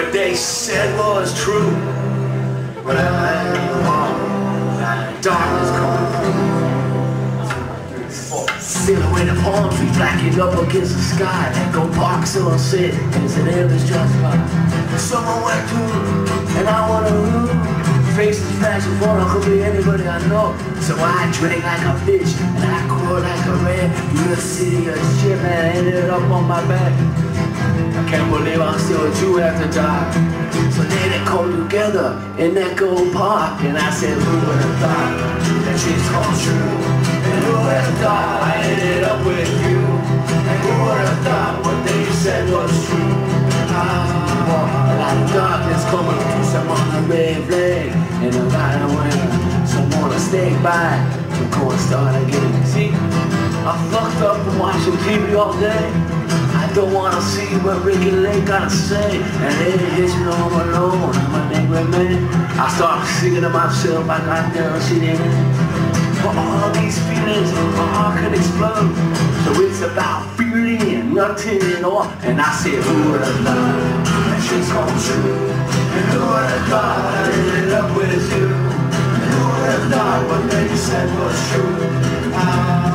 what they said was true. But I ain't wrong. Darkness coming through. Silhouette of palm trees blackened up against the sky. Echo Park still sit, is an endless just fine. Someone went through, and I wanna move. Faces flashing for could be anybody I know. So I drank like a fish, and I crawled like a rat. You city of shit, man, I ended up on my back. I can't believe I'm still a Jew after dark. So they come together in Echo Park, and I said, who would have thought that shit's come true? And who would have thought I ended up with you? And who would have thought what they said was true? A lot of darkness coming through, some on a red flag, and a lot of women, some wanna stay by, some go and start again. See, I fucked up from watching TV all day. I don't wanna see what Ricky Lake gotta say. And it hits me all alone, I'm a angry man. I start singing to myself like I never seen it. For all these feelings, my heart can explode. So it's about feeling, nothing at all. And I said, who would have thought that shit's come true? And who would have thought I ended up with you? And who would have thought what they said was true?